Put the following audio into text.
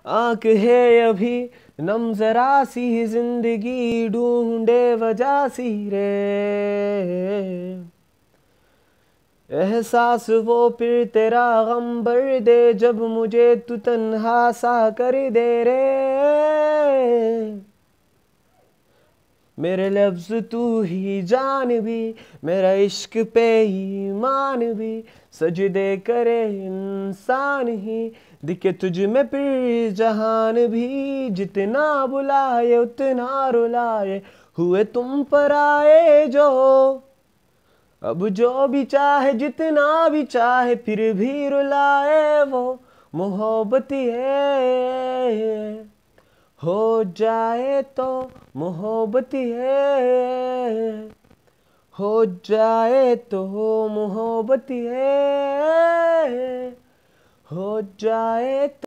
आंख है अभी नम जरा सी जिंदगी ढूंढे वजह सी रे। एहसास वो फिर तेरा गम भर दे जब मुझे तू तन्हा सा कर दे रे। मेरे लफ्ज तू ही जान भी, मेरा इश्क पे ईमान भी, सजदे करे इंसान ही, दिखे तुझ में फिर जहान भी। जितना बुलाए उतना रुलाए, हुए तुम पर आए जो। अब जो भी चाहे जितना भी चाहे फिर भी रुलाए वो मोहब्बत है। हो जाए तो मोहब्बत है। हो जाए तो मोहब्बत है। हो जाए तो